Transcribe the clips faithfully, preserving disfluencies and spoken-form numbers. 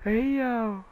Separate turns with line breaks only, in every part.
Hey yo.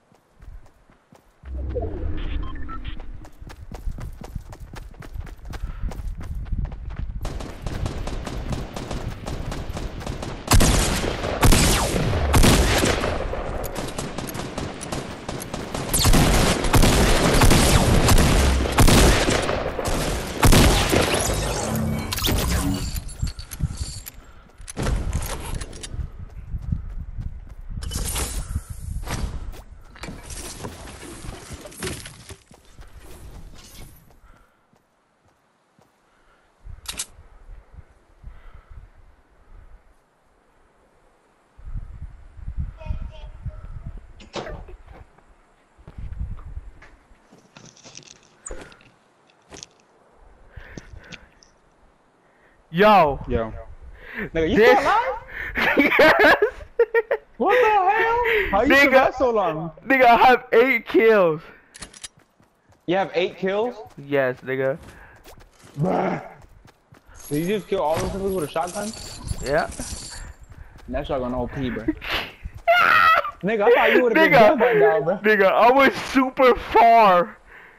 Yo.
Yo. Nigga, you
This.
still alive?
Yes.
What the hell? How you
Nigga.
survive so long?
Nigga, I have eight kills.
You have eight kills?
Yes, nigga.
Bruh. Did you just kill all those niggas with a shotgun?
Yeah.
That shotgun O P, bro. Nigga, I thought you would have been
Nigga.
dead by now, bro.
Nigga, I was super far.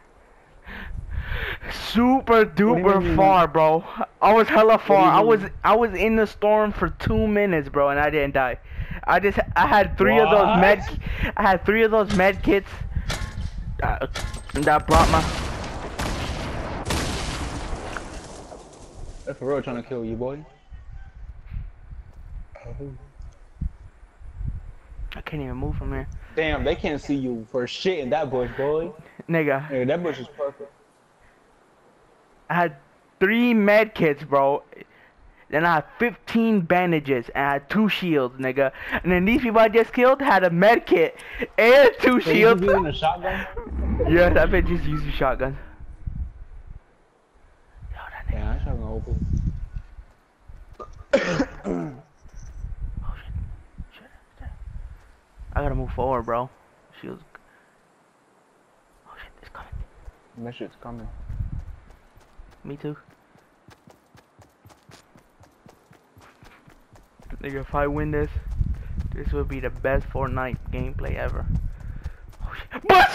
Super duper
mean?
far, bro. I was hella
do
far.
you
I was
mean?
I was in the storm for two minutes, bro, and I didn't die. I just I had three of those
What?
med I had three of those med kits that, that brought my
They're for real trying to kill you, boy.
I can't even move from here.
Damn, they can't see you for shit in that bush, boy.
Nigga,
Nigga, that bush is perfect.
I had three med kits, bro. Then I had fifteen bandages and I had two shields, nigga. And then these people I just killed had a med kit and two
So you
shields.
just using a shotgun?
Yes, I've been just using shotguns. Yo, that nigga.
Yeah, that shotgun open.
Oh shit. Shit. Shit. I gotta move forward, bro. Shields. Oh shit, it's coming.
That shit's coming.
Me too. Nigga, if I win this, this will be the best Fortnite gameplay ever. Oh shit. But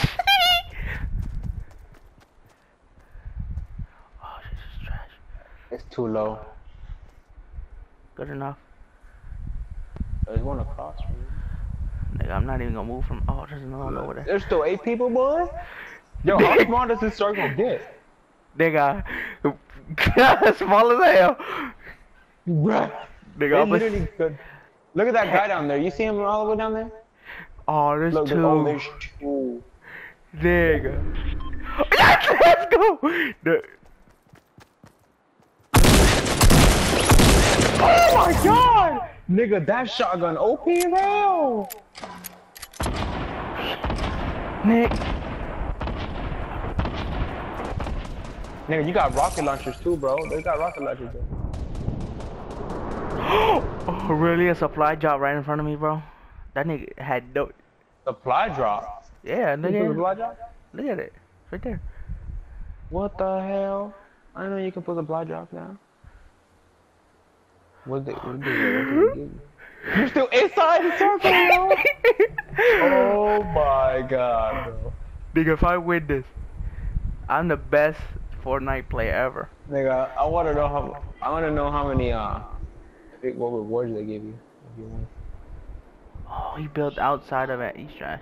oh shit, this is trash.
It's too low.
Good enough.
There's one across from you.
Nigga, I'm not even gonna move from. Oh, there's another one over there.
There's still eight people, boy? Yo, how small does this circle get?
Nigga, small as hell.
Bruh.
Nigga,
They
I'm a-
literally could. Look at that guy down there. You see him all the way down there?
Oh, there's
Look,
two.
look, oh, there's two.
Nigga. Yes, let's go. The-
Oh my god! Nigga, that shotgun O P, bro!
Nick.
Nigga, you got rocket launchers too, bro. They got rocket launchers, bro.
Oh, really? A supply drop right in front of me, bro? That nigga had no.
Supply drop?
Yeah, look
You
at
put a
it.
supply drop?
Look at it. Right there.
What the hell? I didn't know you can put supply drops down. What did they, what did they, what did they give you? You're still inside the circle, bro? Oh my god, bro.
Nigga, if I win this, I'm the best Fortnite player ever.
Nigga, I wanna know how I wanna know how many uh what rewards they give you if you win.
Oh, he built outside of it. He's trash.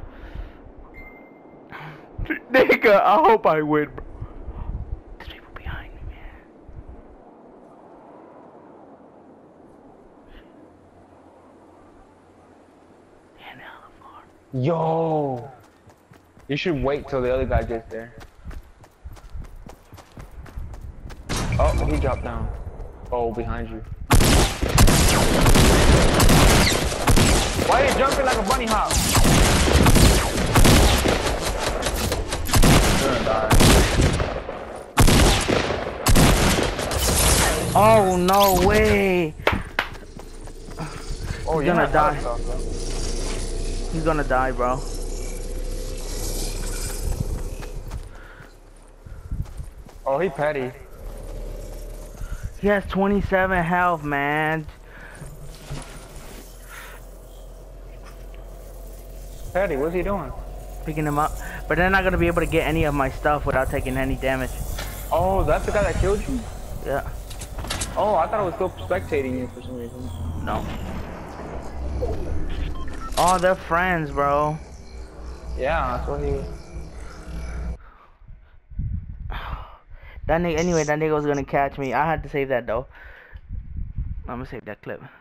Nigga, I hope I win, bro. There's people behind me, man. Yeah, now I'm far.
Yo! You should wait till the other guy gets there. Oh, he dropped down. Oh, behind you. Why are you jumping like a bunny hop? You're gonna die.
Oh, no way.
Oh,
He's
you're
gonna
not
die.
stuff, bro.
He's gonna die, bro.
Oh, he petty.
He has twenty-seven health, man.
Patty, what's he doing?
Picking him up. But they're not gonna be able to get any of my stuff without taking any damage.
Oh, that's the guy that killed you?
Yeah.
Oh, I thought I was still spectating you for some reason.
No. Oh, they're friends, bro.
Yeah, that's what he was.
That nigga, anyway, that nigga was gonna catch me. I had to save that though. I'm gonna save that clip.